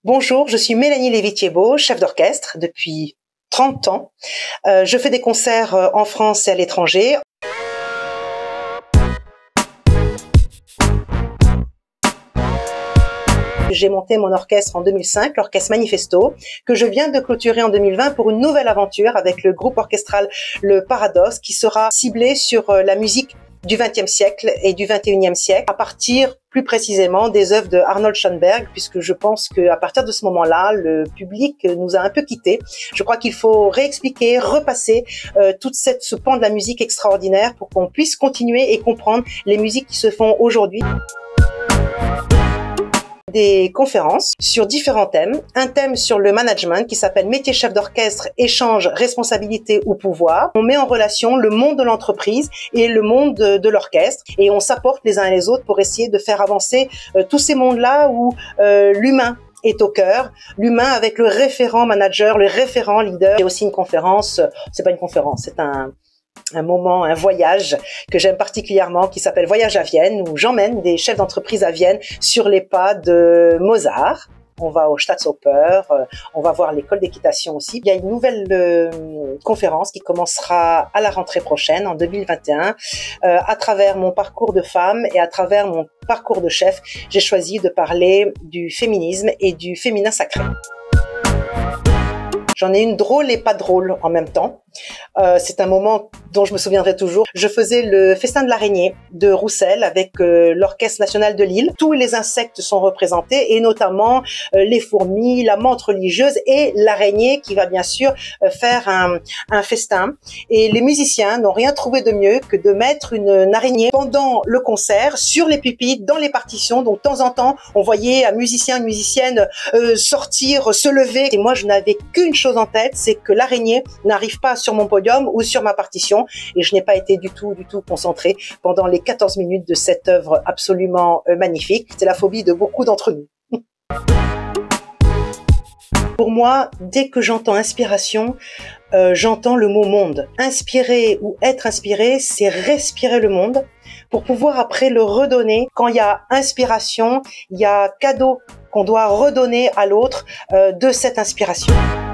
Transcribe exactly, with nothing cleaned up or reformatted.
Bonjour, je suis Mélanie Lévy-Thiebaud, chef d'orchestre depuis trente ans. Euh, je fais des concerts en France et à l'étranger. J'ai monté mon orchestre en deux mille cinq, l'orchestre Manifesto, que je viens de clôturer en deux mille vingt pour une nouvelle aventure avec le groupe orchestral Le Paradoxe, qui sera ciblé sur la musique du vingtième siècle et du vingt et unième siècle, à partir plus précisément des œuvres de Arnold Schoenberg, puisque je pense qu'à partir de ce moment-là, le public nous a un peu quittés. Je crois qu'il faut réexpliquer, repasser euh, toute cette, ce pan de la musique extraordinaire pour qu'on puisse continuer et comprendre les musiques qui se font aujourd'hui. Des conférences sur différents thèmes, un thème sur le management qui s'appelle métier chef d'orchestre, échange, responsabilité ou pouvoir. On met en relation le monde de l'entreprise et le monde de, de l'orchestre et on s'apporte les uns et les autres pour essayer de faire avancer euh, tous ces mondes-là où euh, l'humain est au cœur, l'humain avec le référent manager, le référent leader. Il y a aussi une conférence, c'est pas une conférence, c'est un un moment, un voyage que j'aime particulièrement qui s'appelle Voyage à Vienne, où j'emmène des chefs d'entreprise à Vienne sur les pas de Mozart. On va au Staatsoper, on va voir l'école d'équitation aussi. Il y a une nouvelle euh, conférence qui commencera à la rentrée prochaine, en deux mille vingt et un. Euh, à travers mon parcours de femme et à travers mon parcours de chef, j'ai choisi de parler du féminisme et du féminin sacré. J'en ai une drôle et pas drôle en même temps. Euh, c'est un moment dont je me souviendrai toujours. Je faisais le festin de l'araignée de Roussel avec euh, l'Orchestre national de Lille. Tous les insectes sont représentés et notamment euh, les fourmis, la menthe religieuse et l'araignée qui va bien sûr euh, faire un, un festin. Et les musiciens n'ont rien trouvé de mieux que de mettre une, une araignée pendant le concert sur les pupitres, dans les partitions. Donc de temps en temps, on voyait un musicien, une musicienne euh, sortir, se lever. Et moi, je n'avais qu'une chose en tête, c'est que l'araignée n'arrive pas sur mon podium ou sur ma partition et je n'ai pas été du tout, du tout concentrée pendant les quatorze minutes de cette œuvre absolument euh, magnifique. C'est la phobie de beaucoup d'entre nous. Pour moi, dès que j'entends inspiration, euh, j'entends le mot monde. Inspirer ou être inspiré, c'est respirer le monde pour pouvoir après le redonner. Quand il y a inspiration, il y a cadeau qu'on doit redonner à l'autre euh, de cette inspiration.